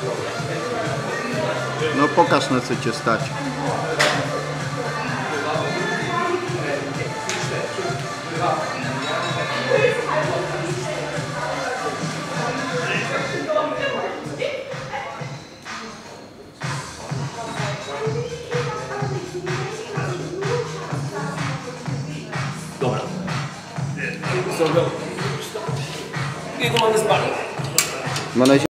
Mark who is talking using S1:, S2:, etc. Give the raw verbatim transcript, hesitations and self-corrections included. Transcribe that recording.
S1: No pokaż, na co cię stać.
S2: Dobra. Zrobię. Jego mamy spalę.